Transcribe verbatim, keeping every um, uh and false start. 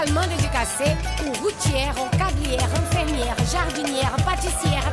également dédicacé aux routières, aux cablières, infirmières, jardinières, pâtissières,